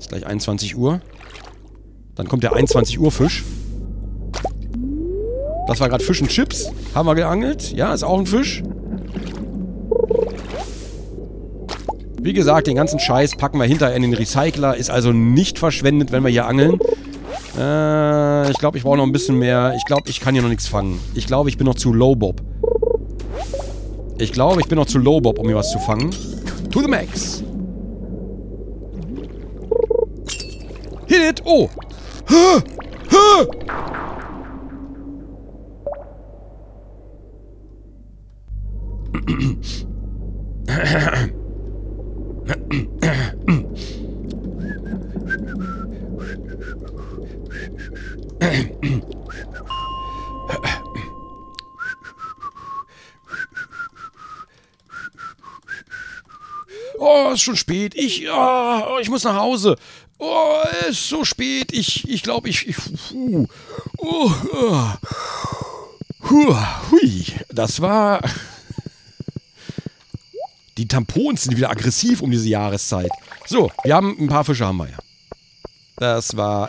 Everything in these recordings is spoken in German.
Ist gleich 21 Uhr. Dann kommt der 21 Uhr Fisch. Das war gerade Fisch und Chips. Haben wir geangelt. Ja, ist auch ein Fisch. Wie gesagt, den ganzen Scheiß packen wir hinterher in den Recycler. Ist also nicht verschwendet, wenn wir hier angeln. Ich glaube, ich brauche noch ein bisschen mehr. Ich glaube, ich kann hier noch nichts fangen. Ich glaube, ich bin noch zu low, Bob. Ich glaube, ich bin noch zu low, Bob, um hier was zu fangen. To the max. Hit it! Oh! Oh, ist schon spät. Ich muss nach Hause. Oh, ist so spät. Ich glaube, hui. Das war... Die Tampons sind wieder aggressiv um diese Jahreszeit. So, wir haben ein paar Fische, haben wir ja. Das war...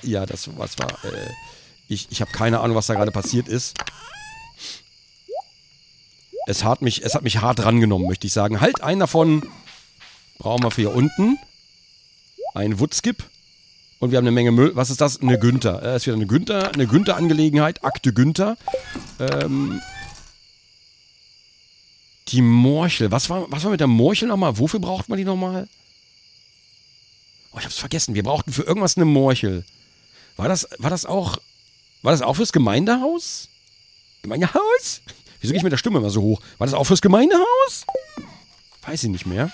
Ich habe keine Ahnung, was da gerade passiert ist. Es hat mich hart rangenommen, möchte ich sagen. Halt, einen davon brauchen wir für hier unten. Ein Woodskip. Und wir haben eine Menge Müll. Was ist das? Eine Günther. Ist wieder eine Günther-Angelegenheit. Akte Günther. Die Morchel. Was war mit der Morchel nochmal? Wofür braucht man die nochmal? Oh, ich hab's vergessen. Wir brauchten für irgendwas eine Morchel. War das auch fürs Gemeindehaus? Gemeindehaus? Wieso gehe ich mit der Stimme immer so hoch? War das auch fürs Gemeindehaus? Weiß ich nicht mehr.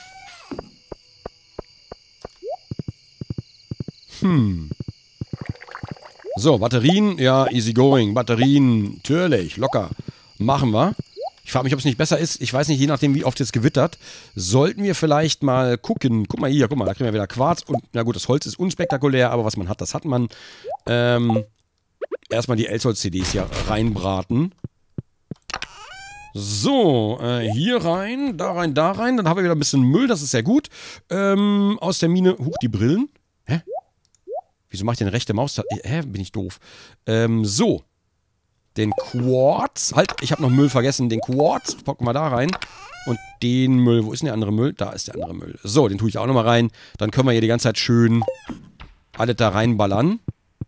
So, Batterien. Ja, easy going. Batterien. Natürlich. Locker. Machen wir. Ich frage mich, ob es nicht besser ist. Ich weiß nicht, je nachdem, wie oft es gewittert. Sollten wir vielleicht mal gucken. Guck mal hier, guck mal. Da kriegen wir wieder Quarz. Und, na gut, das Holz ist unspektakulär, aber was man hat, das hat man. Erstmal die Elsholz-CDs hier reinbraten. So, hier rein, da rein, da rein. Dann haben wir wieder ein bisschen Müll, das ist sehr gut. Aus der Mine, huch, die Brillen. Hä? Wieso mache ich denn rechte Maus? Hä, bin ich doof. So. Den Quarz. Halt, ich habe noch Müll vergessen. Den Quarz packen wir da rein. Und den Müll, wo ist denn der andere Müll? Da ist der andere Müll. So, den tue ich auch nochmal rein. Dann können wir hier die ganze Zeit schön alles da reinballern.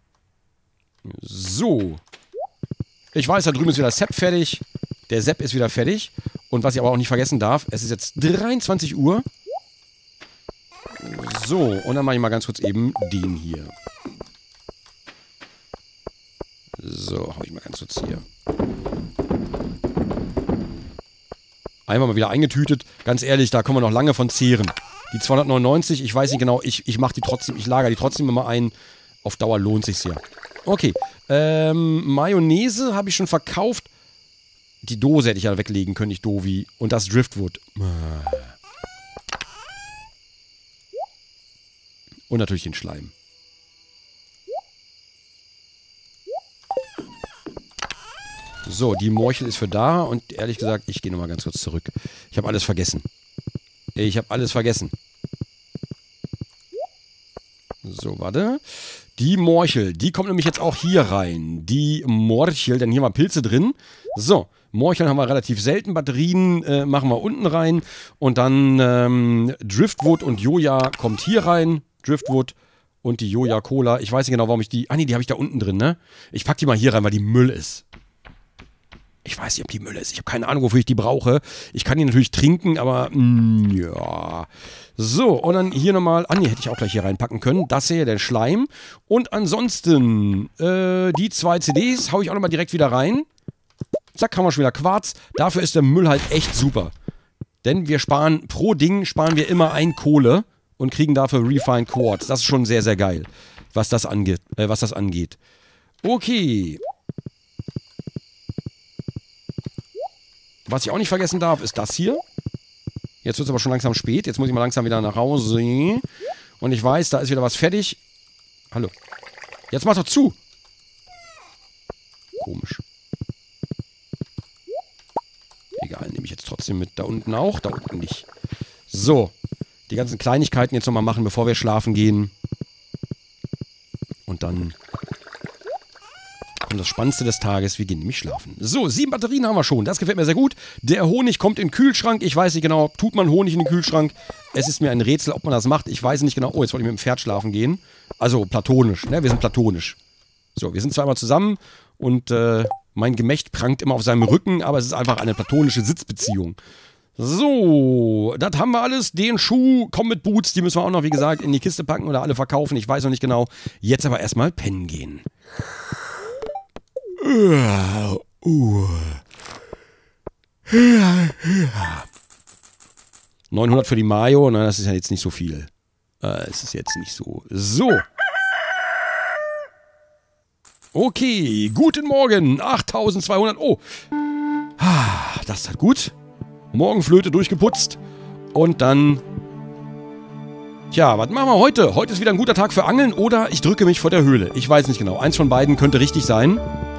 So. Ich weiß, da drüben ist wieder Sepp fertig. Der Sepp ist wieder fertig. Und was ich aber auch nicht vergessen darf, es ist jetzt 23 Uhr. So, und dann mache ich mal ganz kurz eben den hier. So, hau ich mal ganz kurz hier. Einmal mal wieder eingetütet. Ganz ehrlich, da können wir noch lange von zehren. Die 299, ich weiß nicht genau, ich mache die trotzdem, ich lagere die trotzdem immer ein. Auf Dauer lohnt sich's ja. Okay, Mayonnaise habe ich schon verkauft. Die Dose hätte ich ja weglegen können, ich Dovi. Und das Driftwood. Und natürlich den Schleim. So, die Morchel ist für da. Und ehrlich gesagt, ich gehe nochmal ganz kurz zurück. Ich habe alles vergessen. So, warte. Die Morchel, die kommt nämlich jetzt auch hier rein. Die Morchel, denn hier haben wir Pilze drin. So, Morcheln haben wir relativ selten. Batterien machen wir unten rein. Und dann Driftwood und Joja kommt hier rein. Driftwood und die Joja Cola. Ich weiß nicht genau, warum ich die... Ah nee, die habe ich da unten drin, ne? Ich pack die mal hier rein, weil die Müll ist. Ich weiß nicht, ob die Müll ist. Ich habe keine Ahnung, wofür ich die brauche. Ich kann die natürlich trinken, aber... ja... So, und dann hier nochmal... Ah, nee, hätte ich auch gleich hier reinpacken können. Das hier, der Schleim. Und ansonsten, die 2 CDs haue ich auch nochmal direkt wieder rein. Zack, haben wir schon wieder Quarz. Dafür ist der Müll halt echt super. Denn wir sparen, pro Ding sparen wir immer 1 Kohle und kriegen dafür Refined Quartz. Das ist schon sehr, sehr geil, was das angeht. Okay. Was ich auch nicht vergessen darf, ist das hier. Jetzt wird es aber schon langsam spät. Jetzt muss ich mal langsam wieder nach Hause. Und ich weiß, da ist wieder was fertig. Hallo. Jetzt mach doch zu. Komisch. Egal, nehme ich jetzt trotzdem mit. Da unten auch, da unten nicht. So. Die ganzen Kleinigkeiten jetzt nochmal machen, bevor wir schlafen gehen. Und dann kommt das Spannendste des Tages. Wir gehen nämlich schlafen. So, 7 Batterien haben wir schon. Das gefällt mir sehr gut. Der Honig kommt in den Kühlschrank. Ich weiß nicht genau, tut man Honig in den Kühlschrank? Es ist mir ein Rätsel, ob man das macht. Ich weiß nicht genau. Oh, jetzt wollte ich mit dem Pferd schlafen gehen. Also platonisch, ne? Wir sind platonisch. So, wir sind zweimal zusammen und mein Gemächt prangt immer auf seinem Rücken, aber es ist einfach eine platonische Sitzbeziehung. So, das haben wir alles. Den Schuh, komm mit Boots, die müssen wir auch noch, wie gesagt, in die Kiste packen oder alle verkaufen. Ich weiß noch nicht genau. Jetzt aber erstmal pennen gehen. 900 für die Mayo, na, das ist ja jetzt nicht so viel. Es ist jetzt nicht so. So. Okay, guten Morgen. 8200. Oh. Das hat gut. Morgenflöte durchgeputzt. Und dann... Tja, was machen wir heute? Heute ist wieder ein guter Tag für Angeln oder ich drücke mich vor der Höhle. Ich weiß nicht genau. Eins von beiden könnte richtig sein.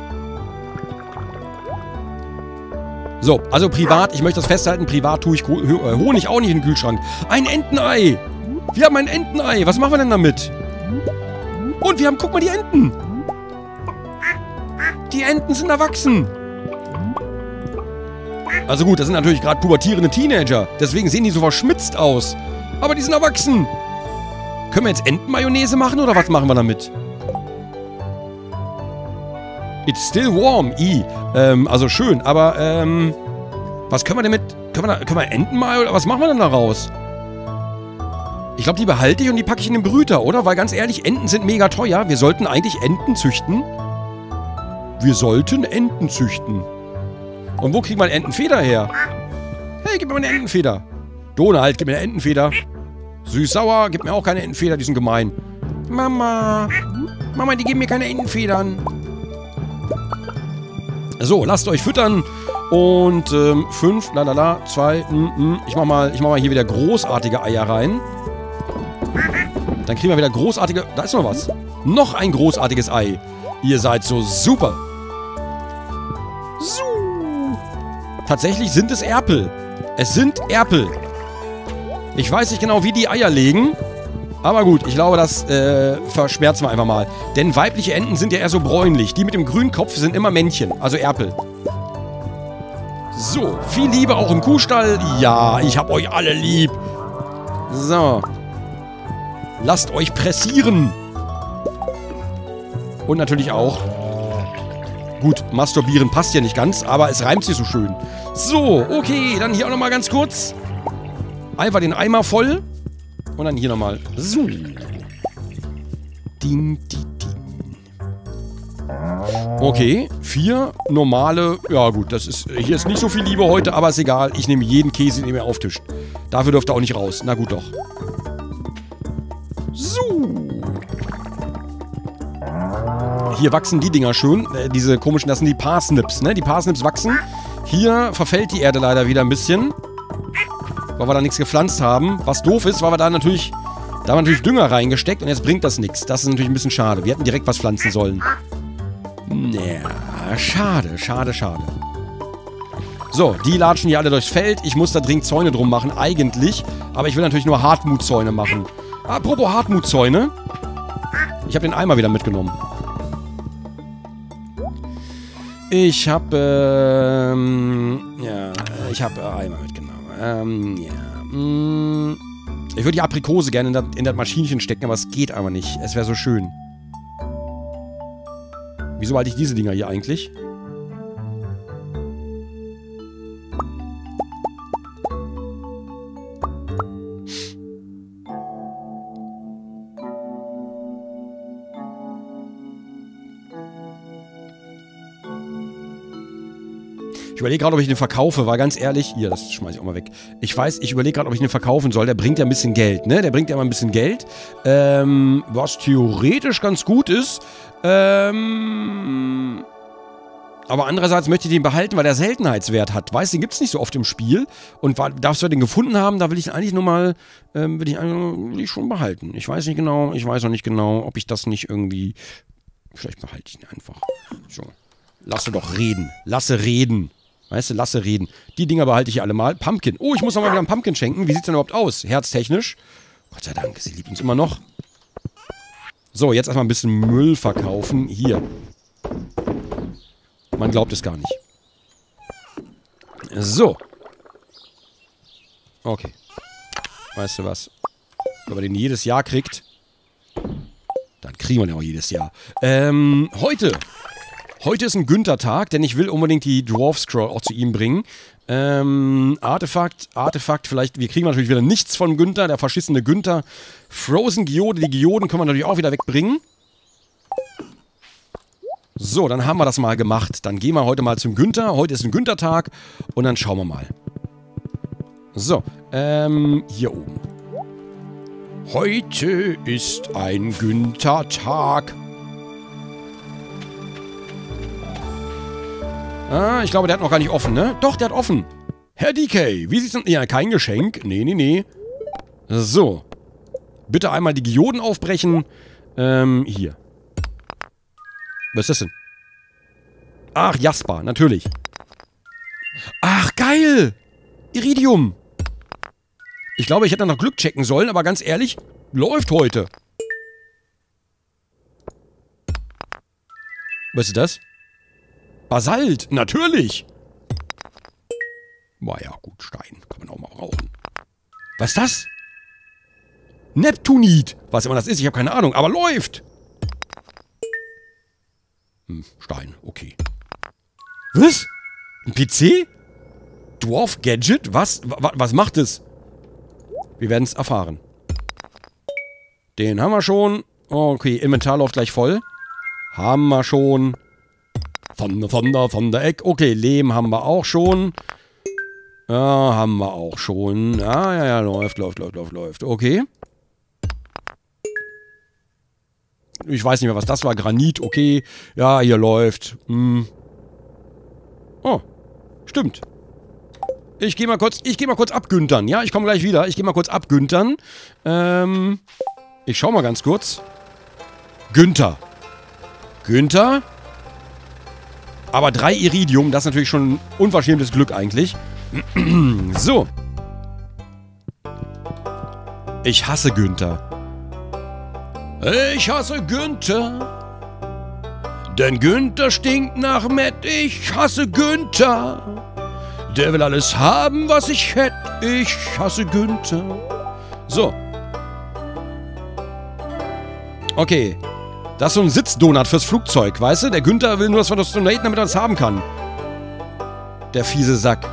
So, also privat, ich möchte das festhalten, privat tue ich Honig auch nicht in den Kühlschrank. Ein Entenei! Wir haben ein Entenei. Was machen wir denn damit? Und wir haben, guck mal, die Enten. Die Enten sind erwachsen. Also gut, das sind natürlich gerade pubertierende Teenager. Deswegen sehen die so verschmitzt aus. Aber die sind erwachsen. Können wir jetzt Entenmayonnaise machen oder was machen wir damit? It's still warm. Also schön, aber was können wir denn mit... Können wir Enten mal oder was machen wir denn daraus? Ich glaube, die behalte ich und die packe ich in den Brüter, oder? Weil ganz ehrlich, Enten sind mega teuer. Wir sollten eigentlich Enten züchten. Wir sollten Enten züchten. Und wo kriegt man Entenfeder her? Hey, gib mir mal eine Entenfeder. Donald, gib mir eine Entenfeder. Süß-sauer, gib mir auch keine Entenfeder, die sind gemein. Mama, die geben mir keine Entenfedern. So, lasst euch füttern. Und 5, 2, ich mach mal hier wieder großartige Eier rein. Dann kriegen wir wieder großartige... Da ist noch was. Noch ein großartiges Ei. Ihr seid so super. So. Tatsächlich sind es Erpel. Es sind Erpel. Ich weiß nicht genau, wie die Eier legen. Aber gut, ich glaube, das verschmerzen wir einfach mal. Denn weibliche Enten sind ja eher so bräunlich. Die mit dem grünen Kopf sind immer Männchen. Also Erpel. So, viel Liebe auch im Kuhstall. Ja, ich hab euch alle lieb. So. Lasst euch pressieren. Und natürlich auch... Gut, masturbieren passt ja nicht ganz, aber es reimt sich so schön. So, okay, dann hier auch nochmal ganz kurz. Einfach den Eimer voll. Und dann hier nochmal. So. Ding, ding, ding. Okay, 4 normale. Ja gut, das ist... Hier ist nicht so viel Liebe heute, aber ist egal. Ich nehme jeden Käse, den ihr mir auftischt. Dafür dürft ihr auch nicht raus. Na gut doch. So. Hier wachsen die Dinger schön. Diese komischen, das sind die Parsnips, ne? Die Parsnips wachsen. Hier verfällt die Erde leider wieder ein bisschen. Weil wir da nichts gepflanzt haben. Was doof ist, weil wir da natürlich... Da haben wir natürlich Dünger reingesteckt und jetzt bringt das nichts. Das ist natürlich ein bisschen schade. Wir hätten direkt was pflanzen sollen. Ja, schade, schade, schade. So, die latschen hier alle durchs Feld. Ich muss da dringend Zäune drum machen, eigentlich. Aber ich will natürlich nur Hartmutzäune machen. Apropos Hartmutzäune. Ich habe den Eimer wieder mitgenommen. Ich habe, ich habe Eimer mitgenommen. Ich würde die Aprikose gerne in das Maschinchen stecken, aber es geht aber nicht. Es wäre so schön. Wieso halte ich diese Dinger hier eigentlich? Ich überlege gerade, ob ich den verkaufe, weil ganz ehrlich... Hier, das schmeiße ich auch mal weg. Ich überlege gerade, ob ich den verkaufen soll. Der bringt ja ein bisschen Geld, ne? Der bringt ja immer ein bisschen Geld. Was theoretisch ganz gut ist. Aber andererseits möchte ich den behalten, weil der Seltenheitswert hat. Weißt du, den gibt es nicht so oft im Spiel. Und darfst du den gefunden haben, da will ich eigentlich nur mal... will ich schon behalten. Ich weiß nicht genau, ich weiß noch nicht genau, ob ich das nicht irgendwie... Vielleicht behalte ich ihn einfach. So. Lasse doch reden. Lasse reden. Weißt du, lasse reden. Die Dinger behalte ich hier alle mal. Pumpkin. Oh, ich muss nochmal wieder einen Pumpkin schenken. Wie sieht's denn überhaupt aus? Herztechnisch. Gott sei Dank, sie liebt uns immer noch. So, jetzt erstmal ein bisschen Müll verkaufen. Hier. Man glaubt es gar nicht. So. Okay. Weißt du was? Wenn man den jedes Jahr kriegt, dann kriegen wir den auch jedes Jahr. Heute ist ein Günther-Tag, denn ich will unbedingt die Dwarf Scroll auch zu ihm bringen. Artefakt, vielleicht, wir kriegen natürlich wieder nichts von Günther, der verschissene Günther. Frozen Geode, die Geoden können wir natürlich auch wieder wegbringen. So, dann haben wir das mal gemacht. Dann gehen wir heute mal zum Günther. Heute ist ein Günther-Tag und dann schauen wir mal. So, hier oben. Heute ist ein Günther-Tag. Ah, ich glaube, der hat noch gar nicht offen, ne? Doch, der hat offen. Herr DK, wie sieht's denn... Ja, kein Geschenk. Nee. So. Bitte einmal die Geoden aufbrechen. Hier. Was ist das denn? Ach, Jasper, natürlich. Ach, geil! Iridium. Ich glaube, ich hätte noch Glück checken sollen, aber ganz ehrlich, läuft heute. Was ist das? Basalt, natürlich. War ja gut, Stein. Kann man auch mal rauchen. Was ist das? Neptunit. Was immer das ist, ich habe keine Ahnung, aber läuft. Stein, okay. Was? Ein PC? Dwarf Gadget? Was macht es? Wir werden es erfahren. Den haben wir schon. Okay, Inventar läuft gleich voll. Haben wir schon. Von der Eck. Okay, Lehm haben wir auch schon. Ja, haben wir auch schon. Ja, läuft. Okay. Ich weiß nicht mehr, was das war. Granit, okay. Ja, hier läuft. Oh, stimmt. Ich gehe mal kurz abgüntern. Ja, ich komme gleich wieder. Ich gehe mal kurz abgüntern. Ich schau mal ganz kurz. Günther. Aber 3 Iridium, das ist natürlich schon ein unverschämtes Glück eigentlich. So. Ich hasse Günther. Ich hasse Günther. Denn Günther stinkt nach Mett. Ich hasse Günther. Der will alles haben, was ich hätte. Ich hasse Günther. So. Okay. Das ist so ein Sitzdonut fürs Flugzeug, weißt du? Der Günther will nur, dass wir das donaten, damit er das haben kann. Der fiese Sack.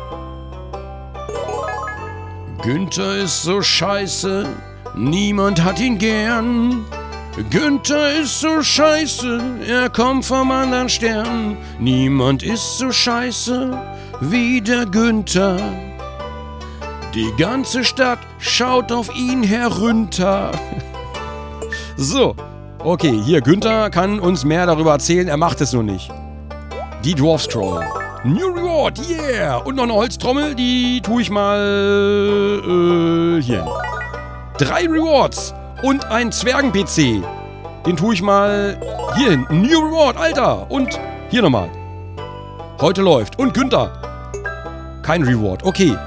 Günther ist so scheiße. Niemand hat ihn gern. Günther ist so scheiße. Er kommt vom anderen Stern. Niemand ist so scheiße wie der Günther. Die ganze Stadt schaut auf ihn herunter. So. Okay, hier, Günther kann uns mehr darüber erzählen, er macht es nur nicht. Die Dwarf Scroll. New Reward, yeah! Und noch eine Holztrommel, die tue ich mal, hier hin. 3 Rewards und ein Zwergen-PC. Den tue ich mal hier hin. New Reward, Alter! Und hier nochmal. Heute läuft. Und Günther. Kein Reward, okay.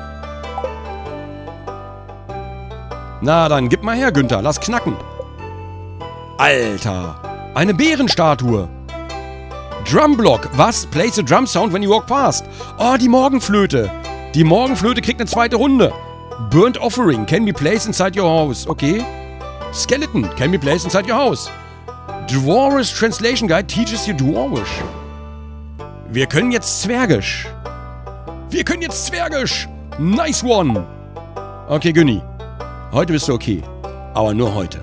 Na, dann gib mal her, Günther, lass knacken. Alter, eine Bärenstatue. Drumblock, was? Plays a drum sound when you walk past. Oh, die Morgenflöte. Die Morgenflöte kriegt eine zweite Runde. Burnt Offering can be placed inside your house. Okay. Skeleton can be placed inside your house. Dwarvish Translation Guide teaches you Dwarvish. Wir können jetzt Zwergisch. Nice one. Okay, Günni. Heute bist du okay. Aber nur heute.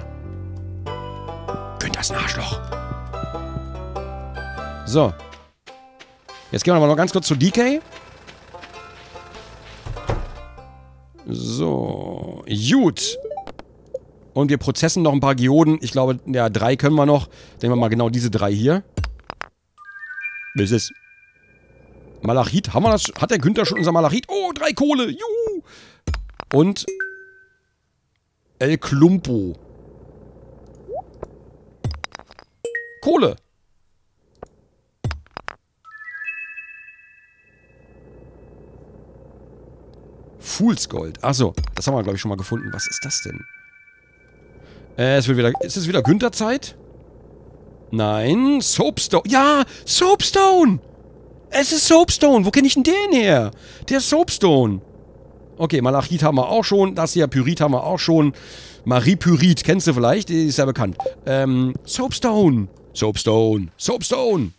Das Arschloch. So. Jetzt gehen wir aber noch ganz kurz zu DK. So. Gut. Und wir prozessen noch ein paar Geoden. Ich glaube, ja, 3 können wir noch. Nehmen wir mal genau diese 3 hier. Was ist? Malachit. Haben wir das? Hat der Günther schon unser Malachit? Oh, 3 Kohle. Juhu. Und El Klumpo. Kohle. Fool's Gold. Achso, das haben wir, glaube ich, schon mal gefunden. Was ist das denn? Ist es wieder Günther-Zeit? Nein, Soapstone. Ja, Soapstone! Es ist Soapstone. Wo kenne ich denn den her? Der Soapstone. Okay, Malachit haben wir auch schon. Das hier, Pyrit haben wir auch schon. Marie Pyrit, kennst du vielleicht? Die ist ja bekannt. Soapstone. Soapstone. Soapstone.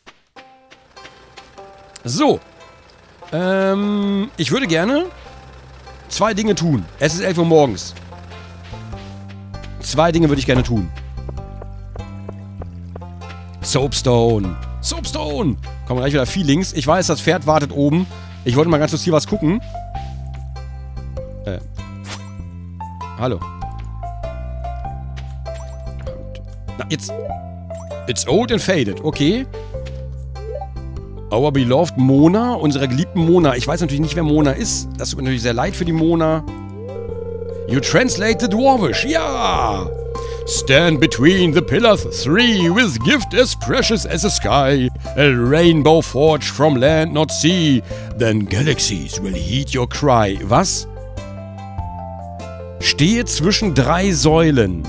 So. Ich würde gerne 2 Dinge tun. Es ist 11 Uhr morgens. 2 Dinge würde ich gerne tun. Soapstone. Soapstone. Kommen gleich wieder Feelings. Ich weiß, das Pferd wartet oben. Ich wollte mal ganz kurz hier was gucken. Hallo. Na, jetzt. It's old and faded. Okay. Our beloved Mona. Unsere geliebten Mona. Ich weiß natürlich nicht, wer Mona ist. Das tut mir natürlich sehr leid für die Mona. You translate the Dwarvish. Ja. Stand between the pillars 3 with gift as precious as the sky. A rainbow forged from land not sea. Then galaxies will heed your cry. Was? Stehe zwischen 3 Säulen.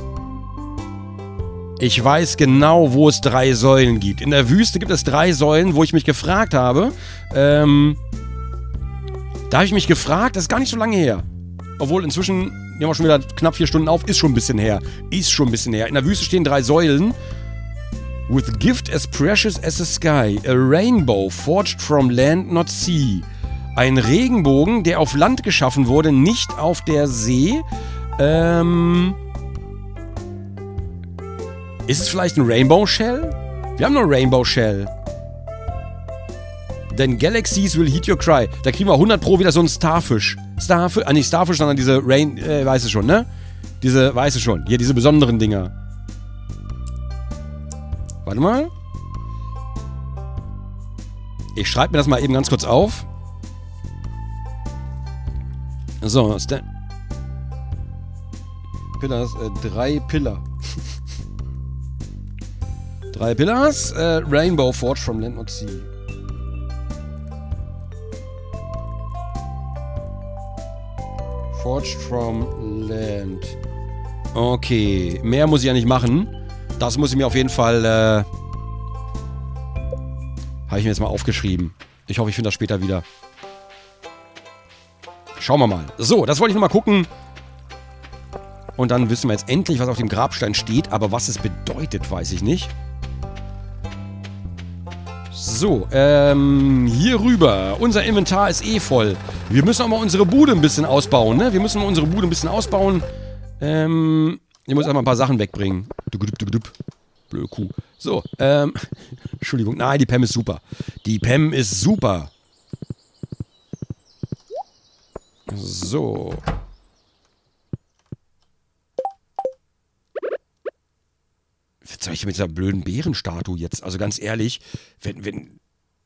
Ich weiß genau, wo es 3 Säulen gibt. In der Wüste gibt es 3 Säulen, wo ich mich gefragt habe. Da habe ich mich gefragt, das ist gar nicht so lange her. Obwohl inzwischen, nehmen wir schon wieder knapp 4 Stunden auf, ist schon ein bisschen her. Ist schon ein bisschen her. In der Wüste stehen 3 Säulen. With gift as precious as the sky. A rainbow forged from land not sea. Ein Regenbogen, der auf Land geschaffen wurde, nicht auf der See. Ist es vielleicht ein Rainbow Shell? Wir haben nur Rainbow Shell. Then Galaxies will heed your cry. Da kriegen wir 100 Pro wieder so einen Starfish. Nicht Starfish, sondern diese weißt du schon, ne? Weißt du schon. Hier, diese besonderen Dinger. Warte mal. Ich schreibe mir das mal eben ganz kurz auf. So, Pillars, 3 Pillar. 3 Pillars, Rainbow Forged from Land not Sea. Forged from Land. Okay, mehr muss ich ja nicht machen. Das muss ich mir auf jeden Fall, habe ich mir jetzt mal aufgeschrieben. Ich hoffe, ich finde das später wieder. Schauen wir mal. So, das wollte ich nochmal gucken. Und dann wissen wir jetzt endlich, was auf dem Grabstein steht. Aber was es bedeutet, weiß ich nicht. So, hier rüber. Unser Inventar ist eh voll. Wir müssen auch mal unsere Bude ein bisschen ausbauen, ne? Wir müssen mal unsere Bude ein bisschen ausbauen. Ich muss erstmal ein paar Sachen wegbringen. Blöde Kuh. So, Entschuldigung. Nein, die Pam ist super. Die Pam ist super. So. Was soll ich mit dieser blöden Bärenstatue jetzt? Also ganz ehrlich, wenn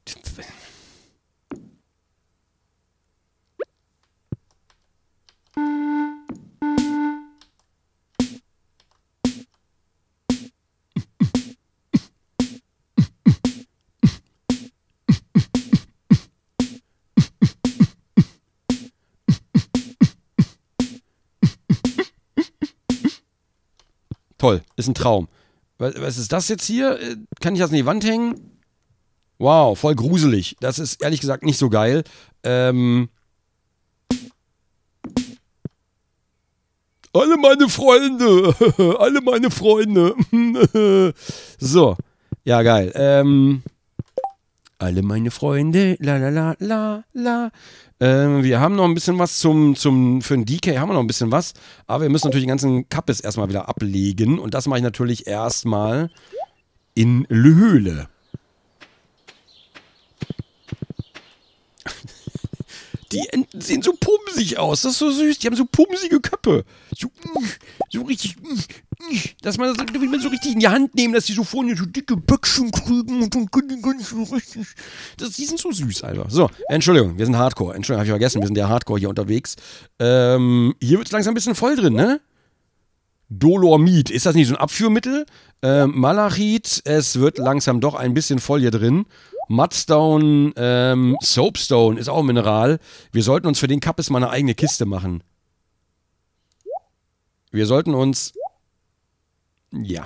toll, ist ein Traum. Was ist das jetzt hier? Kann ich das an die Wand hängen? Wow, voll gruselig. Das ist ehrlich gesagt nicht so geil. Alle meine Freunde. Alle meine Freunde. So. Ja, geil. Alle meine Freunde. La la la la la. Wir haben noch ein bisschen was für den DK haben wir noch ein bisschen was. Aber wir müssen natürlich den ganzen Kappes erstmal wieder ablegen. Und das mache ich natürlich erstmal in Höhle. Die Enten sehen so pumsig aus. Das ist so süß. Die haben so pumsige Köpfe. So richtig. Dass man das so richtig in die Hand nehmen, dass die so vorne so dicke Böckchen kriegen und dann können die ganz so richtig. Die sind so süß, Alter. So, Entschuldigung, wir sind Hardcore. Entschuldigung, habe ich vergessen. Wir sind ja Hardcore hier unterwegs. Hier wird es langsam ein bisschen voll drin, ne? Dolomit. Ist das nicht so ein Abführmittel? Malachit. Es wird langsam doch ein bisschen voll hier drin. Mudstone, Soapstone ist auch ein Mineral. Wir sollten uns für den Kappes mal eine eigene Kiste machen. Wir sollten uns Ja.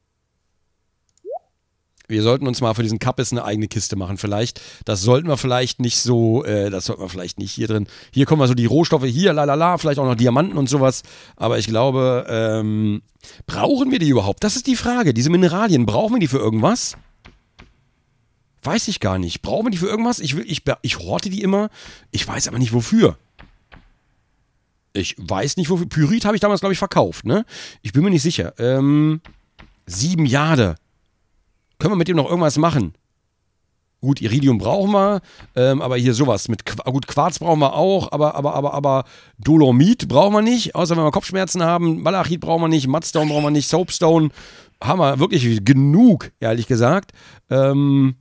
Wir sollten uns mal für diesen Kappes eine eigene Kiste machen vielleicht. Das sollten wir vielleicht nicht so, das sollten wir vielleicht nicht hier drin. Hier kommen wir so die Rohstoffe, hier, lalala, vielleicht auch noch Diamanten und sowas. Aber ich glaube, brauchen wir die überhaupt? Das ist die Frage. Diese Mineralien, brauchen wir die für irgendwas? Weiß ich gar nicht. Brauchen wir die für irgendwas? Ich horte die immer. Ich weiß aber nicht wofür. Ich weiß nicht wofür. Pyrit habe ich damals, glaube ich, verkauft, ne? Ich bin mir nicht sicher. 7 Jahre. Können wir mit dem noch irgendwas machen? Gut, Iridium brauchen wir, aber hier sowas mit gut, Quarz brauchen wir auch, aber Dolomit brauchen wir nicht, außer wenn wir Kopfschmerzen haben. Malachit brauchen wir nicht, Mudstone brauchen wir nicht, Soapstone haben wir wirklich genug, ehrlich gesagt. Kann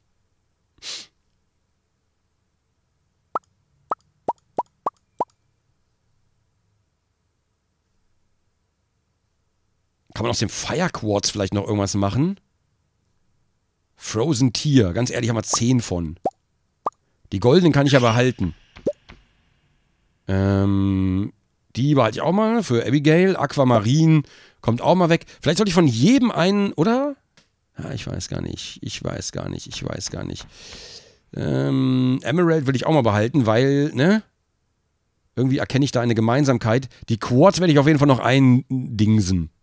man aus dem Fire Quartz vielleicht noch irgendwas machen? Frozen Tier. Ganz ehrlich, haben wir 10 von. Die goldenen kann ich aber halten. Die behalte ich auch mal für Abigail. Aquamarin kommt auch mal weg. Vielleicht sollte ich von jedem einen, oder? Ja, ich weiß gar nicht. Emerald will ich auch mal behalten, weil, ne? Irgendwie erkenne ich da eine Gemeinsamkeit. Die Quartz werde ich auf jeden Fall noch eindingsen.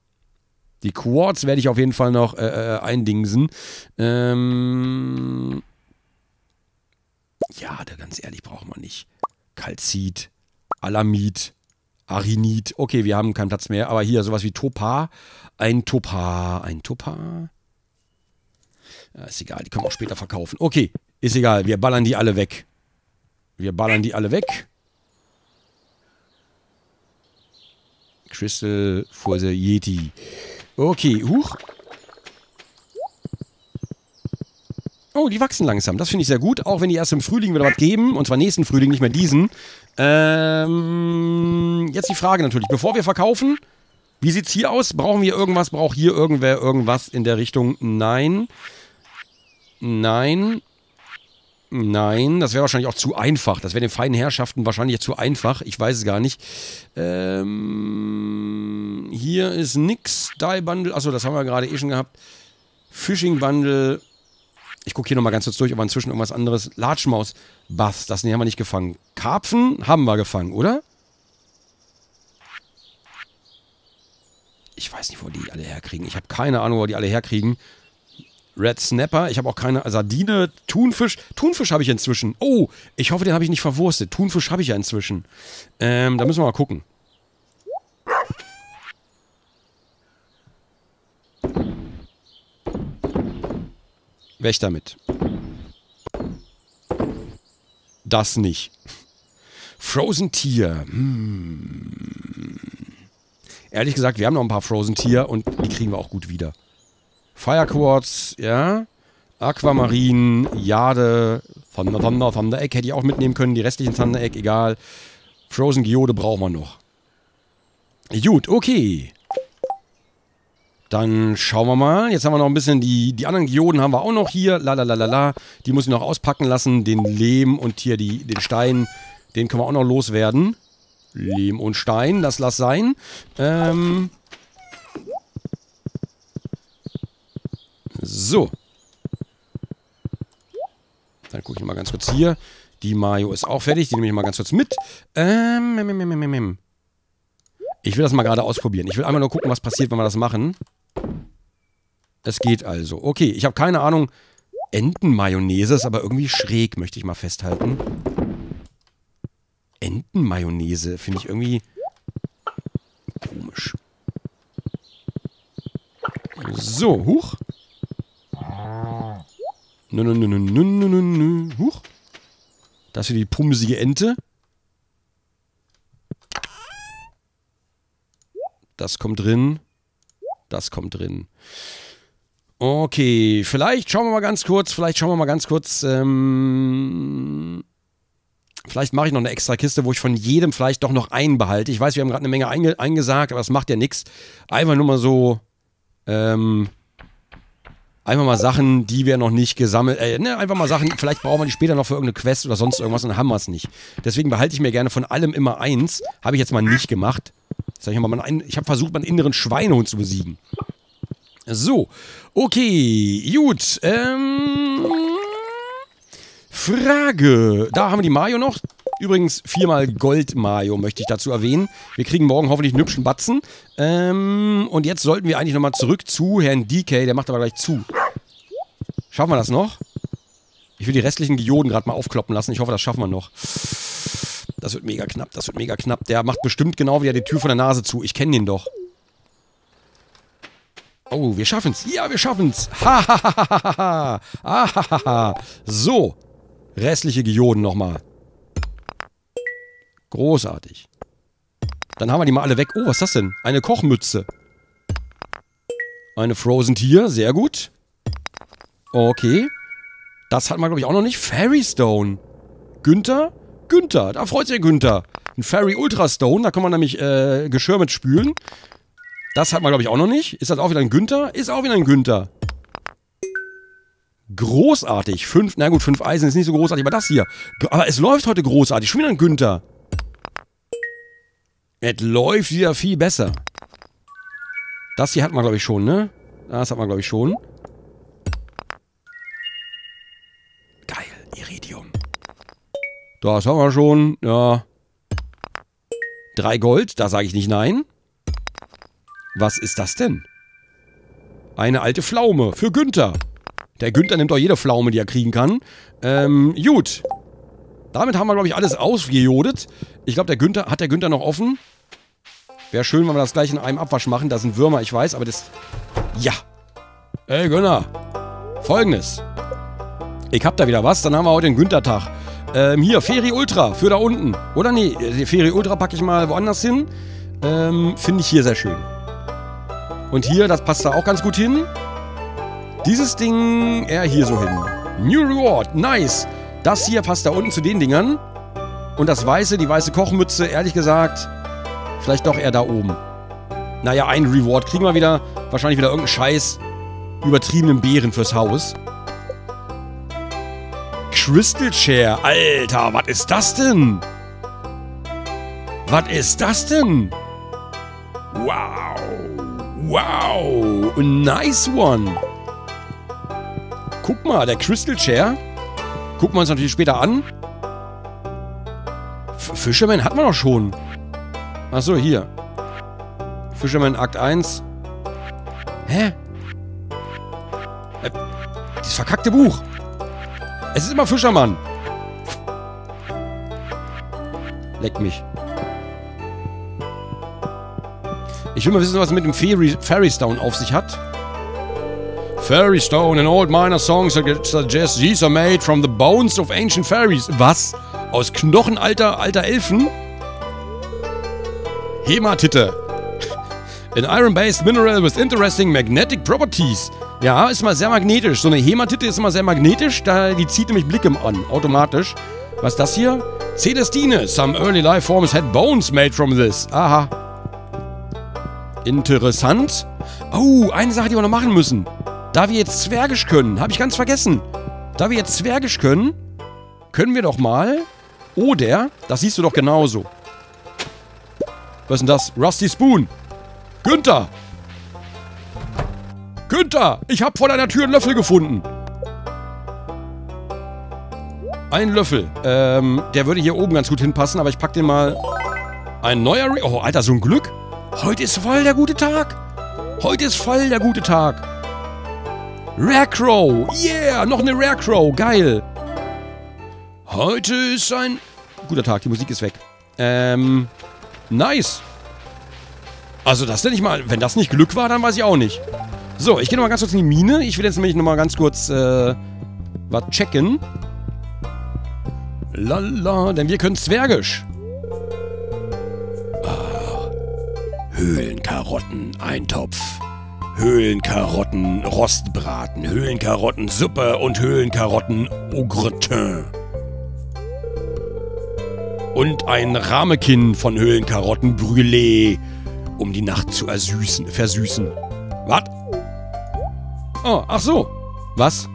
Ja, da ganz ehrlich, braucht man nicht. Kalzit, Alamit, Arinit. Okay, wir haben keinen Platz mehr. Aber hier sowas wie Topar. Ein Topar. Ja, ist egal, die können wir auch später verkaufen. Okay, ist egal, wir ballern die alle weg. Crystal for the Yeti. Okay, huch. Oh, die wachsen langsam. Das finde ich sehr gut. Auch wenn die erst im Frühling wieder was geben. Und zwar nächsten Frühling, nicht mehr diesen. Jetzt die Frage natürlich. Bevor wir verkaufen, wie sieht's hier aus? Brauchen wir irgendwas? Braucht hier irgendwer irgendwas in der Richtung? Nein. Nein, das wäre wahrscheinlich auch zu einfach. Das wäre den feinen Herrschaften wahrscheinlich zu einfach. Ich weiß es gar nicht. Hier ist nix. Die Bundle. Achso, das haben wir gerade schon gehabt. Fishing Bundle. Ich gucke hier nochmal ganz kurz durch, ob wir inzwischen irgendwas anderes. Largemouth Bass. Das haben wir nicht gefangen. Karpfen haben wir gefangen, oder? Ich weiß nicht, wo die alle herkriegen. Ich habe keine Ahnung, wo die alle herkriegen. Red Snapper, ich habe auch keine Sardine, Thunfisch. Thunfisch habe ich inzwischen. Oh, ich hoffe, den habe ich nicht verwurstet. Thunfisch habe ich ja inzwischen. Da müssen wir mal gucken. Weg damit. Das nicht. Frozen Tier. Ehrlich gesagt, wir haben noch ein paar Frozen Tier und die kriegen wir auch gut wieder. Fire Quartz, ja. Aquamarin, Jade, Thunder Egg hätte ich auch mitnehmen können. Die restlichen Thunder Egg, egal. Frozen Geode brauchen wir noch. Gut, okay. Dann schauen wir mal. Jetzt haben wir noch ein bisschen die anderen Geoden haben wir auch noch hier. Lalalala. Die muss ich noch auspacken lassen. Den Lehm und hier den Stein, den können wir auch noch loswerden. Lehm und Stein, das lass sein. So. Dann gucke ich mal ganz kurz hier. Die Mayo ist auch fertig. Die nehme ich mal ganz kurz mit. Ich will das mal gerade ausprobieren. Ich will einmal nur gucken, was passiert, wenn wir das machen. Es geht also. Okay, ich habe keine Ahnung. Entenmayonnaise ist aber irgendwie schräg, möchte ich mal festhalten. Entenmayonnaise finde ich irgendwie komisch. So, huch. Huch. Das ist hier die pumsige Ente. Das kommt drin. Das kommt drin. Okay, vielleicht schauen wir mal ganz kurz. Vielleicht mache ich noch eine extra Kiste, wo ich von jedem vielleicht doch noch einen behalte. Ich weiß, wir haben gerade eine Menge eingesagt, aber das macht ja nichts. Einfach nur mal so, einfach mal Sachen, die wir noch nicht gesammelt, einfach mal Sachen, vielleicht brauchen wir die später noch für irgendeine Quest oder sonst irgendwas und dann haben wir es nicht. Deswegen behalte ich mir gerne von allem immer eins. Habe ich jetzt mal nicht gemacht. Ich habe versucht, meinen inneren Schweinehund zu besiegen. So, okay, gut. Frage. Da haben wir die Mayo noch. Übrigens 4-mal Gold-Mayo möchte ich dazu erwähnen. Wir kriegen morgen hoffentlich einen hübschen Batzen. Und jetzt sollten wir eigentlich nochmal zurück zu Herrn DK. Der macht aber gleich zu. Schaffen wir das noch? Ich will die restlichen Dioden gerade mal aufkloppen lassen. Ich hoffe, das schaffen wir noch. Das wird mega knapp, das wird mega knapp. Der macht bestimmt genau wieder die Tür von der Nase zu. Ich kenne den doch. Oh, wir schaffen's. Ja, wir schaffen's. Ha. So. Restliche Dioden nochmal. Großartig. Dann haben wir die mal alle weg. Oh, was ist das denn? Eine Kochmütze. Eine Frozen Tier. Sehr gut. Okay. Das hatten wir, glaube ich, auch noch nicht. Fairy Stone. Günther? Günther. Da freut sich Günther. Ein Fairy Ultra Stone. Da kann man nämlich Geschirr mit spülen. Das hat man, glaube ich, auch noch nicht. Ist das auch wieder ein Günther? Ist auch wieder ein Günther. Großartig. 5 Eisen ist nicht so großartig, aber das hier. Aber es läuft heute großartig. Schon wieder ein Günther. Es läuft wieder viel besser. Das hier hat man, glaube ich, schon, ne? Das hat man, glaube ich, schon. Geil. Iridium. Das haben wir schon. Ja. 3 Gold. Da sage ich nicht nein. Was ist das denn? Eine alte Pflaume für Günther. Der Günther nimmt doch jede Pflaume, die er kriegen kann. Gut. Damit haben wir, glaube ich, alles ausgejodet. Ich glaube, hat der Günther noch offen? Wäre schön, wenn wir das gleich in einem Abwasch machen. Da sind Würmer, ich weiß, aber das... Ja. Ey, Günther. Folgendes. Ich hab da wieder was. Dann haben wir heute den Günther-Tag. Hier, Fairy Ultra für da unten. Oder nee, die Fairy Ultra packe ich mal woanders hin. Finde ich hier sehr schön. Und hier, das passt da auch ganz gut hin. Dieses Ding eher hier so hin. New Reward, nice. Das hier passt da unten zu den Dingern. Und das Weiße, die weiße Kochmütze, ehrlich gesagt, vielleicht doch eher da oben. Naja, ein Reward kriegen wir wieder. Wahrscheinlich wieder irgendeinen Scheiß übertriebenen Beeren fürs Haus. Crystal Chair. Alter, was ist das denn? Was ist das denn? Wow. Wow. A nice one. Guck mal, der Crystal Chair. Gucken wir uns natürlich später an. Fisherman hat man doch schon. Achso, hier. Fisherman Akt 1. Hä? Dieses verkackte Buch. Es ist immer Fischermann. Leck mich. Ich will mal wissen, was mit dem Fairy Stone auf sich hat. Fairy Stone, an old miner song suggests these are made from the bones of ancient fairies. Was? Aus Knochen alter Elfen? Hämatite. An iron-based mineral with interesting magnetic properties. Ja, ist mal sehr magnetisch. So eine Hämatite ist immer sehr magnetisch. Die zieht nämlich Blicke an, automatisch. Was ist das hier? Celestine. Some early life forms had bones made from this. Aha. Interessant. Oh, eine Sache, die wir noch machen müssen. Da wir jetzt Zwergisch können, habe ich ganz vergessen. Da wir jetzt Zwergisch können, können wir doch mal... Oder, das siehst du doch genauso. Was ist denn das? Rusty Spoon. Günther! Günther! Ich habe vor deiner Tür einen Löffel gefunden. Ein Löffel. Der würde hier oben ganz gut hinpassen, aber ich pack den mal... Ein neuer... Oh, Alter, so ein Glück. Heute ist voll der gute Tag. Heute ist voll der gute Tag. Rare Crow. Yeah, noch eine Rare Crow. Geil. Heute ist ein guter Tag. Die Musik ist weg. Nice. Also das nenne ich mal... Wenn das nicht Glück war, dann weiß ich auch nicht. So, ich gehe nochmal ganz kurz in die Mine. Ich will jetzt nämlich nochmal ganz kurz was checken. Lala, denn wir können Zwergisch. Höhlenkarotten-Eintopf. Höhlenkarotten-Rostbraten. Höhlenkarottensuppe und Höhlenkarotten-au-gratin. Und ein Ramekin von Höhlenkarotten-Brûlée, um die Nacht zu versüßen. Was? Oh, ach so. Was?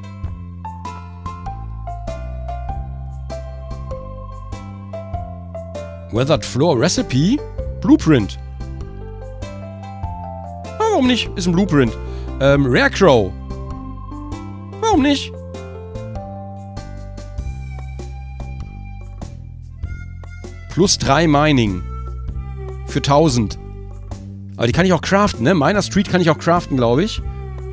Weathered Floor Recipe? Blueprint. Ah, warum nicht? Ist ein Blueprint. Rare Crow. Warum nicht? Plus 3 Mining. Für 1000. Aber die kann ich auch craften, ne? Miner Street kann ich auch craften, glaube ich.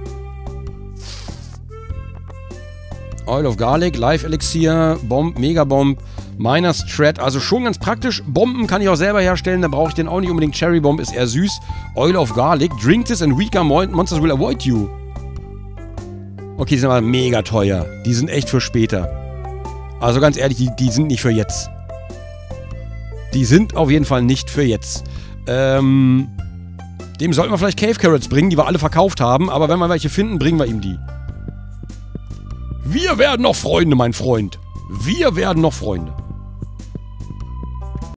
Oil of Garlic, Life Elixier, Bomb, Megabomb, Miner Strat. Also schon ganz praktisch. Bomben kann ich auch selber herstellen. Da brauche ich den auch nicht unbedingt. Cherry Bomb ist eher süß. Oil of Garlic. Drink this and weaker monsters will avoid you. Okay, die sind aber mega teuer. Die sind echt für später. Also ganz ehrlich, die sind nicht für jetzt. Die sind auf jeden Fall nicht für jetzt. Dem sollten wir vielleicht Cave Carrots bringen, die wir alle verkauft haben. Aber wenn wir welche finden, bringen wir ihm die. Wir werden noch Freunde, mein Freund. Wir werden noch Freunde.